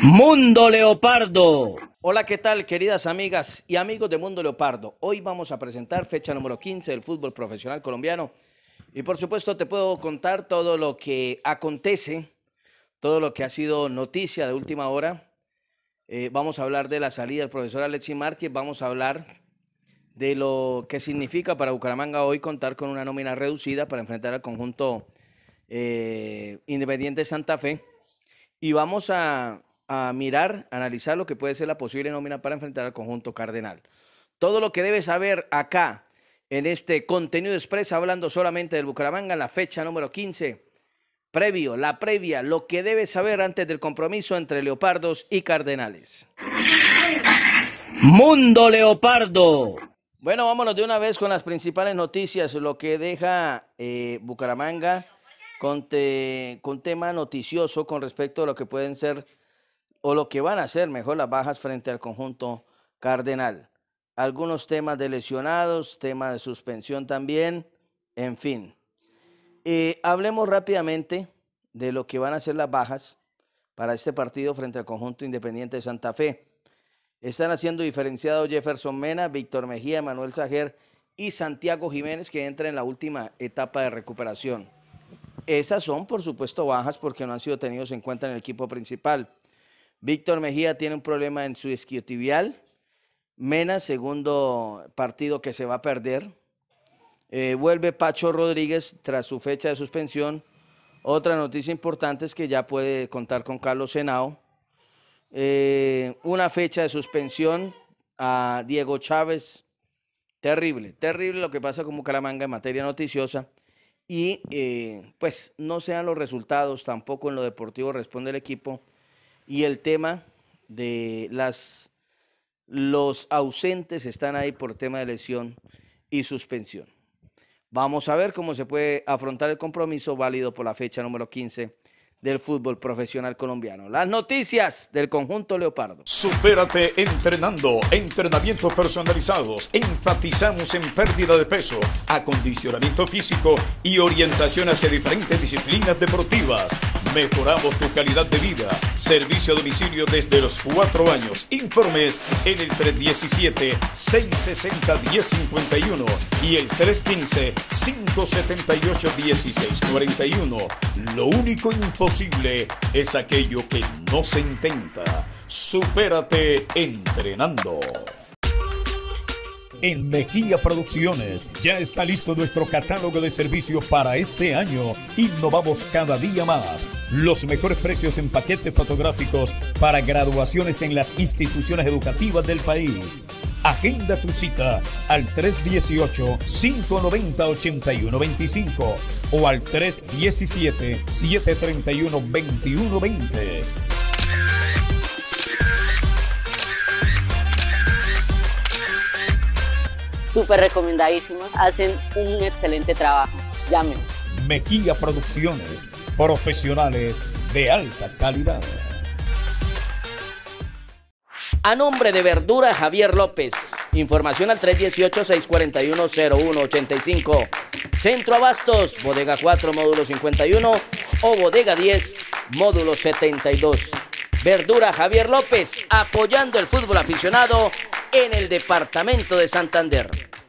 Mundo Leopardo. Hola, ¿qué tal, queridas amigas y amigos de Mundo Leopardo? Hoy vamos a presentar fecha número 15 del fútbol profesional colombiano y por supuesto te puedo contar todo lo que acontece, todo lo que ha sido noticia de última hora. Vamos a hablar de la salida del profesor Alexis Márquez, vamos a hablar de lo que significa para Bucaramanga hoy contar con una nómina reducida para enfrentar al conjunto Independiente Santa Fe, y vamos a mirar, analizar lo que puede ser la posible nómina para enfrentar al conjunto Cardenal. Todo lo que debes saber acá en este contenido express, hablando solamente del Bucaramanga en la fecha número 15, la previa, lo que debes saber antes del compromiso entre Leopardos y Cardenales. Mundo Leopardo. Bueno, vámonos de una vez con las principales noticias, lo que deja Bucaramanga con tema noticioso con respecto a lo que pueden ser o lo que van a ser mejor las bajas frente al conjunto Cardenal. Algunos temas de lesionados, temas de suspensión también, en fin. Hablemos rápidamente de lo que van a ser las bajas para este partido frente al conjunto Independiente de Santa Fe. Están haciendo diferenciado Jefferson Mena, Víctor Mejía, Manuel Sajer y Santiago Jiménez, que entra en la última etapa de recuperación. Esas son, por supuesto, bajas porque no han sido tenidos en cuenta en el equipo principal. Víctor Mejía tiene un problema en su isquiotibial. Mena, segundo partido que se va a perder. Vuelve Pacho Rodríguez tras su fecha de suspensión. Otra noticia importante es que ya puede contar con Carlos Henao. Una fecha de suspensión a Diego Chávez. Terrible, terrible lo que pasa con Bucaramanga en materia noticiosa. Y pues no sean los resultados, tampoco en lo deportivo responde el equipo. Y el tema de los ausentes están ahí por tema de lesión y suspensión. Vamos a ver cómo se puede afrontar el compromiso válido por la fecha número 15 del fútbol profesional colombiano. Las noticias del conjunto Leopardo. Supérate entrenando. Entrenamientos personalizados. Enfatizamos en pérdida de peso, acondicionamiento físico y orientación hacia diferentes disciplinas deportivas. Mejoramos tu calidad de vida. Servicio a domicilio desde los 4 años. Informes en el 317-660-1051 y el 315-578-1641. Lo único imposible es aquello que no se intenta. Supérate entrenando. En Mejía Producciones ya está listo nuestro catálogo de servicios para este año. Innovamos cada día más. Los mejores precios en paquetes fotográficos para graduaciones en las instituciones educativas del país. Agenda tu cita al 318-590-8125 o al 317-731-2120. Súper recomendadísimos, hacen un excelente trabajo. Llámenos. Mejía Producciones, profesionales de alta calidad. A nombre de Verdura Javier López, información al 318-641-0185. Centro Abastos, Bodega 4, módulo 51 o Bodega 10, módulo 72. Verdura Javier López, apoyando el fútbol aficionado en el departamento de Santander.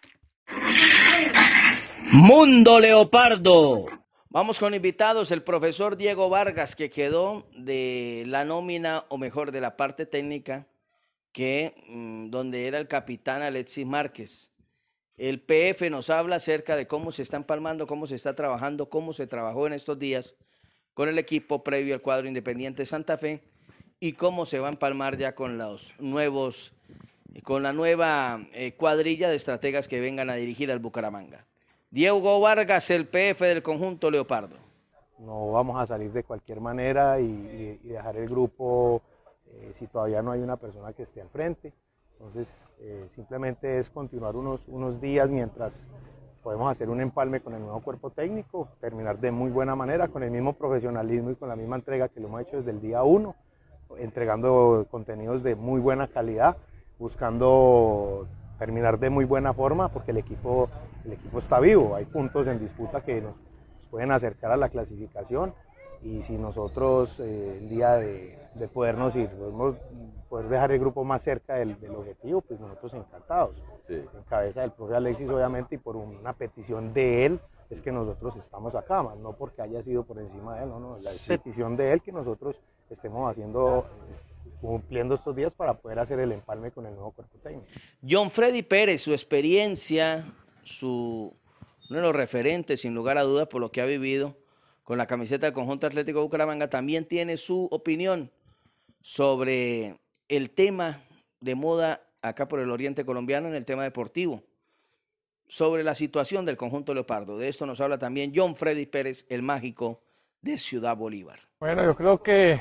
Mundo Leopardo. Vamos con invitados, el profesor Diego Vargas, que quedó de la nómina, o mejor, de la parte técnica, donde era el capitán Alexis Márquez. El PF nos habla acerca de cómo se está empalmando, cómo se está trabajando, cómo se trabajó en estos días con el equipo previo al cuadro Independiente Santa Fe y cómo se va a empalmar ya con los nuevos, con la nueva cuadrilla de estrategas que vengan a dirigir al Bucaramanga. Diego Vargas, el PF del conjunto Leopardo. No vamos a salir de cualquier manera y dejar el grupo si todavía no hay una persona que esté al frente. Entonces simplemente es continuar unos días mientras podemos hacer un empalme con el nuevo cuerpo técnico, terminar de muy buena manera, con el mismo profesionalismo y con la misma entrega que lo hemos hecho desde el día 1, entregando contenidos de muy buena calidad, buscando terminar de muy buena forma porque el equipo está vivo, hay puntos en disputa que nos pueden acercar a la clasificación y si nosotros el día de de podernos ir, poder dejar el grupo más cerca del objetivo, pues nosotros encantados. Sí. En cabeza del profe Alexis, obviamente, y por una petición de él, es que nosotros estamos acá, más no porque haya sido por encima de él, no, la petición de él que nosotros estemos cumpliendo estos días para poder hacer el empalme con el nuevo cuerpo técnico. John Freddy Pérez, su experiencia, uno de los referentes, sin lugar a dudas, por lo que ha vivido con la camiseta del conjunto Atlético de Bucaramanga, también tiene su opinión sobre el tema de moda acá por el oriente colombiano en el tema deportivo, sobre la situación del conjunto leopardo. De esto nos habla también John Freddy Pérez, el mágico de Ciudad Bolívar. Bueno, yo creo que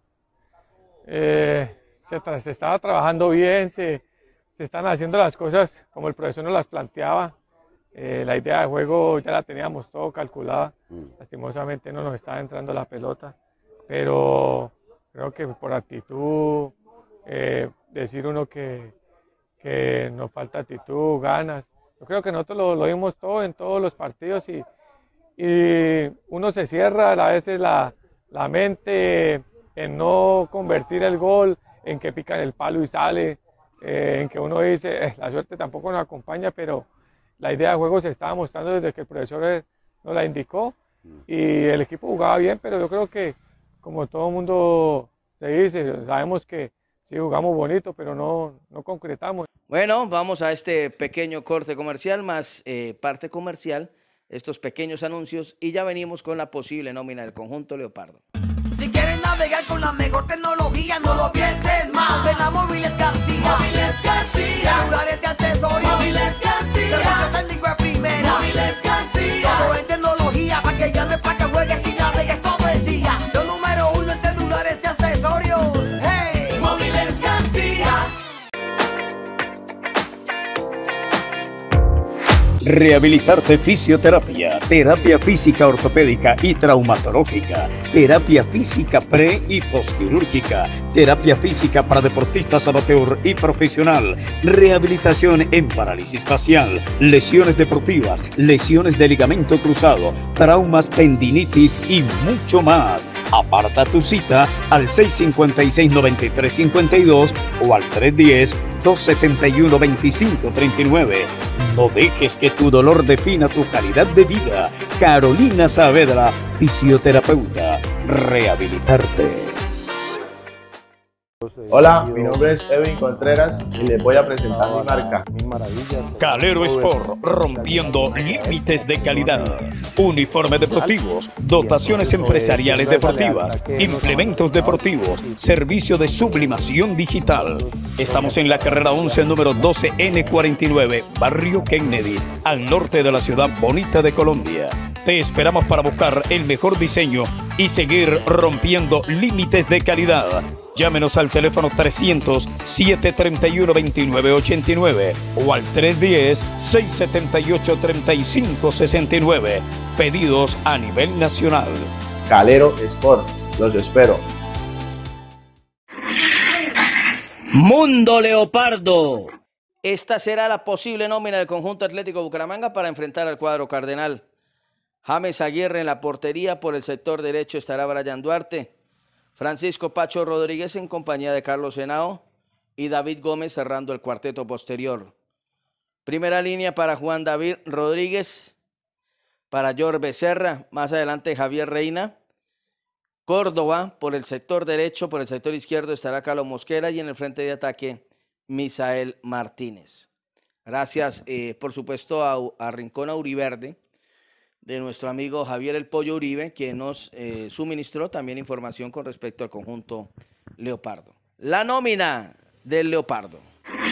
se estaba trabajando bien, se están haciendo las cosas como el profesor nos las planteaba. La idea de juego ya la teníamos todo calculada. Lastimosamente no nos estaba entrando la pelota, pero creo que por actitud, decir uno que nos falta actitud, ganas. Yo creo que nosotros lo vimos todo en todos los partidos y uno se cierra a veces la mente en no convertir el gol, en que pican el palo y sale, en que uno dice, la suerte tampoco nos acompaña, pero la idea de juego se estaba mostrando desde que el profesor nos la indicó y el equipo jugaba bien, pero yo creo que como todo el mundo se dice, sabemos que sí jugamos bonito, pero no concretamos. Bueno, vamos a este pequeño corte comercial, más parte comercial, estos pequeños anuncios, y ya venimos con la posible nómina del conjunto leopardo. Si quieres navegar con la mejor tecnología, no lo pienses más. Ven a Móviles García. Móviles García. Celulares y accesorios. Móviles García. Servicio técnico de primera. Móviles García. Todo en tecnología, para que llames, para que juegues y navegues todo el día. Lo número 1 en celulares y accesorios. ¡Hey! Móviles García. Rehabilitarte fisioterapia, terapia física ortopédica y traumatológica, terapia física pre y postquirúrgica, terapia física para deportistas amateur y profesional, rehabilitación en parálisis facial, lesiones deportivas, lesiones de ligamento cruzado, traumas, tendinitis y mucho más. Aparta tu cita al 656-9352 o al 310-271-2539. No dejes que tu dolor defina tu calidad de vida. Carolina Saavedra, fisioterapeuta. Rehabilitarte. Hola, mi nombre es Edwin Contreras y les voy a presentar mi marca. Calero Sport, rompiendo límites de calidad. Uniformes deportivos, dotaciones empresariales deportivas, implementos deportivos, servicio de sublimación digital. Estamos en la carrera 11, número 12N49, Barrio Kennedy, al norte de la ciudad bonita de Colombia. Te esperamos para buscar el mejor diseño y seguir rompiendo límites de calidad. Llámenos al teléfono 300-731-2989 o al 310-678-3569. Pedidos a nivel nacional. Calero Sport, los espero. Mundo Leopardo. Esta será la posible nómina del conjunto Atlético Bucaramanga para enfrentar al cuadro cardenal. James Aguirre en la portería, por el sector derecho estará Brian Duarte. Francisco Pacho Rodríguez en compañía de Carlos Henao y David Gómez cerrando el cuarteto posterior. Primera línea para Juan David Rodríguez, para George Becerra, más adelante Javier Reina. Córdoba por el sector derecho, por el sector izquierdo estará Carlos Mosquera y en el frente de ataque Misael Martínez. Gracias por supuesto a Rincón Auriverde, de nuestro amigo Javier El Pollo Uribe, que nos suministró también información con respecto al conjunto Leopardo. La nómina del Leopardo.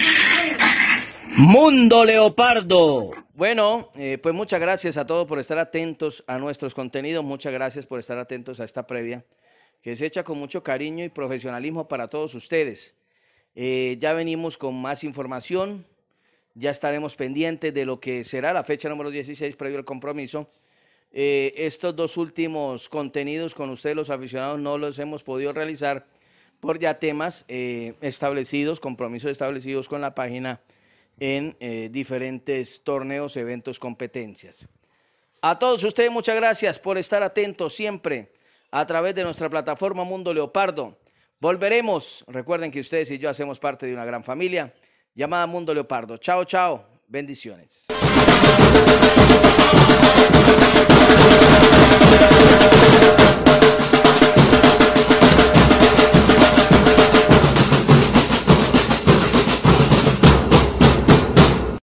Mundo Leopardo. Bueno, pues muchas gracias a todos por estar atentos a nuestros contenidos. Muchas gracias por estar atentos a esta previa, que se echa con mucho cariño y profesionalismo para todos ustedes. Ya venimos con más información. Ya estaremos pendientes de lo que será la fecha número 16 previo al compromiso. Estos dos últimos contenidos con ustedes los aficionados no los hemos podido realizar por ya temas establecidos, compromisos establecidos con la página en diferentes torneos, eventos, competencias. A todos ustedes muchas gracias por estar atentos siempre a través de nuestra plataforma Mundo Leopardo. Volveremos. Recuerden que ustedes y yo hacemos parte de una gran familia llamada Mundo Leopardo. Chao, chao. Bendiciones.